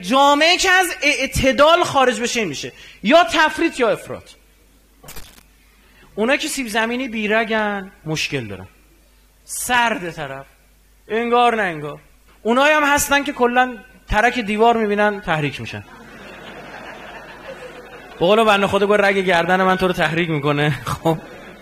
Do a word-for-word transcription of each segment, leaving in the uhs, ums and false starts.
جامعه که از اعتدال خارج بشه این میشه یا تفریط یا افراط. اونا که سیب زمینی بیرگن مشکل دارن، سرد طرف انگار نه انگار. اونایی هم هستن که کلا ترک دیوار میبینن تحریک میشن. بقولو بنده خدا گوه رگ گردن من تو رو تحریک میکنه. خب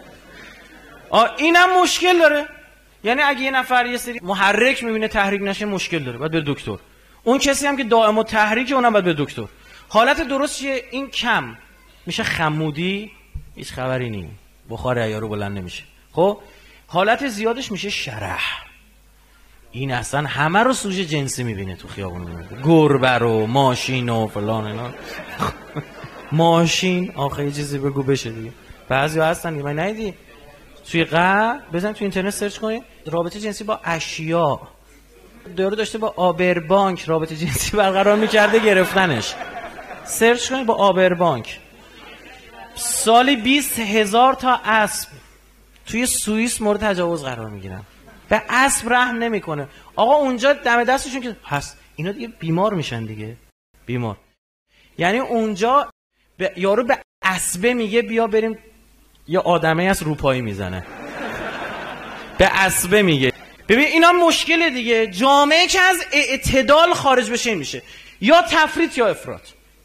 اینم مشکل داره. یعنی اگه یه نفر یه سری محرک میبینه تحریک نشه مشکل داره، باید به دکتر. اون کسی هم که دائم تحریک اونم باید به دکتر. حالت درست چیه؟ این کم میشه خمودی، هیچ خبری نیم، بخار عیارو بلند نمیشه. خب حالت زیادش میشه شرح. این اصلا همه رو سوژه جنسی میبینه تو خیابون، میبینه گربه رو، ماشین و فلان اینا. ماشین آخه یه چیزی بگو بشه دیگه. بعضی هستن دیگه، من ندیدی توی قه بزن تو اینترنت سرچ کنید رابطه جنسی با اشیا، دارو داشته با آبربانک رابطه جنسی برقرار میکرده، گرفتنش. سرچ کنید با آبربانک. سالی بیست هزار تا اسب توی سوئیس مورد تجاوز قرار میگیرن. به اسب رحم نمیکنه. آقا اونجا دم دستشون که هست اینا دیگه بیمار میشن دیگه، بیمار. یعنی اونجا به یارو به اسبه میگه بیا بریم، یا آدمه از روپایی میزنه به اسبه میگه. ببین اینا مشکل دیگه. جامعه که از اعتدال خارج بشه این میشه یا تفریط یا افراط.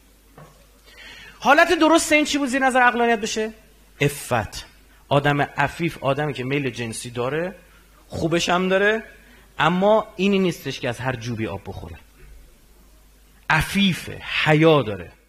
حالت درست این چی بود زیر نظر عقلانیت بشه؟ عفت. آدم عفیف آدمی که میل جنسی داره، خوبش هم داره، اما اینی نیستش که از هر جوبی آب بخوره. عفیفه، حیا داره.